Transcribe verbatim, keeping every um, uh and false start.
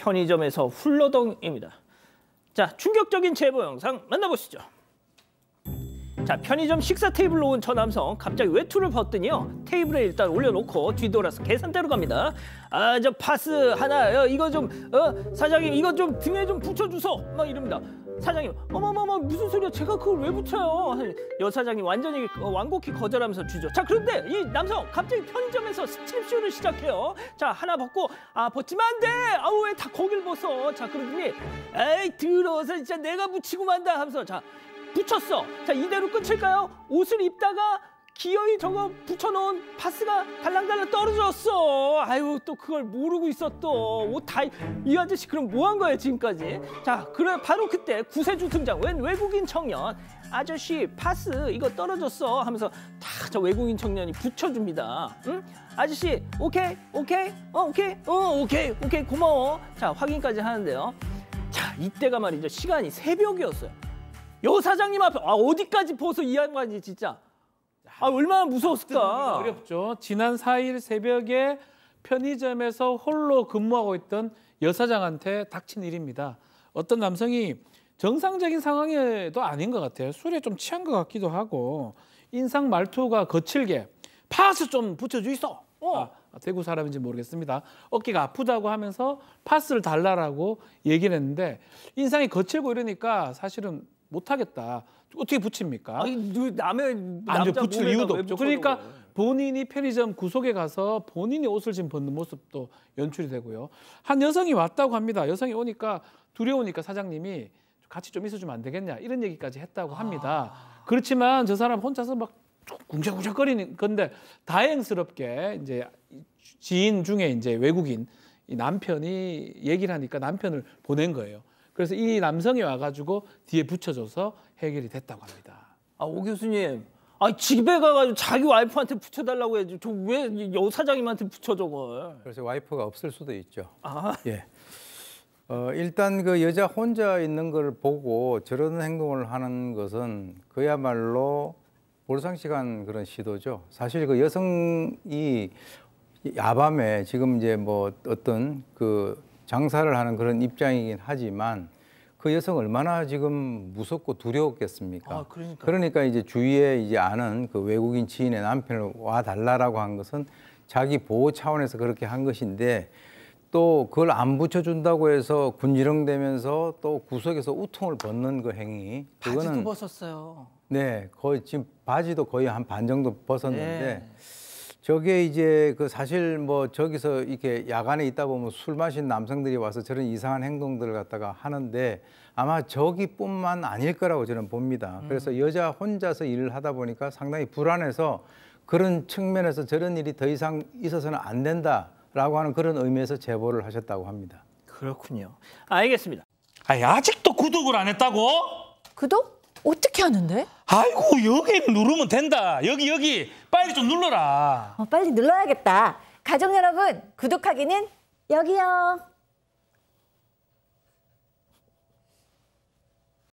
편의점에서 훌러덩입니다. 자, 충격적인 제보 영상 만나보시죠. 자, 편의점 식사 테이블로 온 저 남성 갑자기 외투를 벗더니요, 테이블에 일단 올려놓고 뒤돌아서 계산대로 갑니다. 아, 저 파스 하나, 어, 이거 좀, 어, 사장님 이거 좀 등에 좀 붙여주소, 막 이럽니다. 사장님, 어머머머, 무슨 소리야? 제가 그걸 왜 붙여요? 여 사장님 완전히 어, 완곡히 거절하면서 주죠. 자, 그런데 이 남성 갑자기 편의점에서 스트립쇼를 시작해요. 자, 하나 벗고, 아, 벗지면 안 돼! 아우, 왜 다 거길 벗어? 자, 그러더니, 에이, 더러워서 진짜 내가 붙이고 만다 하면서, 자, 붙였어. 자, 이대로 끝일까요? 옷을 입다가 기어이 저거 붙여놓은 파스가 달랑달랑 떨어졌어. 아유, 또 그걸 모르고 있어 또. 옷 다, 이 아저씨 그럼 뭐 한 거예요 지금까지? 자, 그래 바로 그때 구세주 등장. 웬 외국인 청년. 아저씨 파스 이거 떨어졌어 하면서 다 저 외국인 청년이 붙여줍니다. 응? 아저씨 오케이 오케이 어 오케이 어 오케이 오케이 고마워. 자, 확인까지 하는데요. 자, 이때가 말이죠, 시간이 새벽이었어요. 여 사장님 앞에, 아, 어디까지 벗어 이 양반이 진짜. 아, 얼마나 무서웠을까. 어렵죠. 지난 사 일 새벽에 편의점에서 홀로 근무하고 있던 여사장한테 닥친 일입니다. 어떤 남성이 정상적인 상황에도 아닌 것 같아요. 술에 좀 취한 것 같기도 하고, 인상 말투가 거칠게 파스 좀 붙여주 있어. 어. 아, 대구 사람인지 모르겠습니다. 어깨가 아프다고 하면서 파스를 달라라고 얘기를 했는데, 인상이 거칠고 이러니까 사실은 못하겠다. 어떻게 붙입니까? 아니, 남의 안 남자 붙일 몸에다 이유도 왜 없죠. 붙여줘, 그러니까 그래. 본인이 편의점 구석에 가서 본인이 옷을 지금 벗는 모습도 연출이 되고요. 한 여성이 왔다고 합니다. 여성이 오니까 두려우니까 사장님이 같이 좀 있어주면 안 되겠냐, 이런 얘기까지 했다고 합니다. 아... 그렇지만 저 사람 혼자서 막 궁적궁적거리는 건데, 다행스럽게 이제 지인 중에 이제 외국인 이 남편이 얘기를 하니까 남편을 보낸 거예요. 그래서 이 남성이 와가지고 뒤에 붙여줘서 해결이 됐다고 합니다. 아, 오 교수님, 아, 집에 가가지고 자기 와이프한테 붙여달라고 해야지. 저 왜 여 사장님한테 붙여 저걸? 그래서 와이프가 없을 수도 있죠. 아, 예. 어, 일단 그 여자 혼자 있는 걸 보고 저런 행동을 하는 것은 그야말로 몰상식한 그런 시도죠. 사실 그 여성이 야밤에 지금 이제 뭐 어떤 그 장사를 하는 그런 입장이긴 하지만 그 여성 얼마나 지금 무섭고 두려웠겠습니까? 아, 그러니까. 그러니까 이제 주위에 이제 아는 그 외국인 지인의 남편을 와 달라라고 한 것은 자기 보호 차원에서 그렇게 한 것인데, 또 그걸 안 붙여준다고 해서 군지렁대면서 또 구석에서 우통을 벗는 그 행위, 그거는 바지도 벗었어요. 네, 거의 지금 바지도 거의 한 반 정도 벗었는데. 네. 저게 이제 그 사실 뭐 저기서 이렇게 야간에 있다 보면 술 마신 남성들이 와서 저런 이상한 행동들을 갖다가 하는데, 아마 저기뿐만 아닐 거라고 저는 봅니다. 그래서 여자 혼자서 일을 하다 보니까 상당히 불안해서 그런 측면에서 저런 일이 더 이상 있어서는 안 된다라고 하는 그런 의미에서 제보를 하셨다고 합니다. 그렇군요. 알겠습니다. 아니, 아직도 구독을 안 했다고? 구독? 어떻게 하는데? 아이고, 여기 누르면 된다. 여기 여기 빨리 좀 눌러라. 어, 빨리 눌러야겠다. 가족 여러분, 구독하기는 여기요.